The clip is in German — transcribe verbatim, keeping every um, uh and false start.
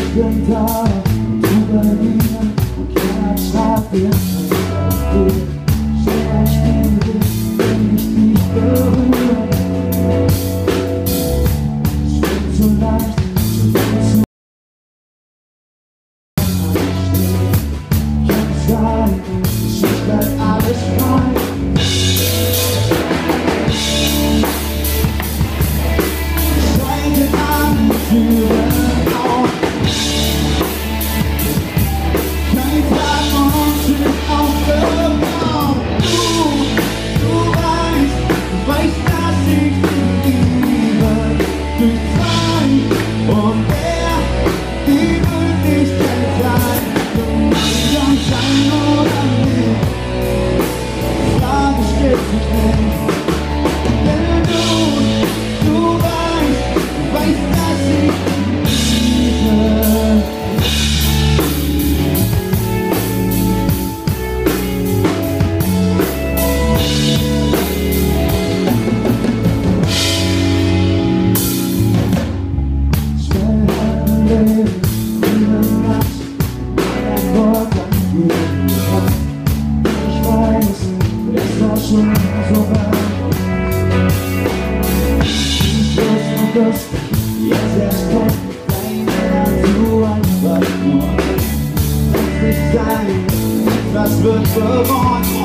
jeden Tag drüber liegen und keiner schreibt dir ein Stell ein Spiegel, wenn ich dich berühre. Es wird so leicht, so viel zu kann sein, es bleibt alles frei. Türen auf, kein Tag und sind aufgebaut. Du, du weißt, du weißt, dass ich dich liebe. Durch Zeit und er, die Möglichkeit sein, gemeinsam sein oder nicht. Die Frage stellt sich nicht. Denn du, du weißt, du weißt, dass ich schon so weit. Ich wusste, dass jetzt erst kommt, deine du einfach nur. Lass dich sein, etwas wird bereut.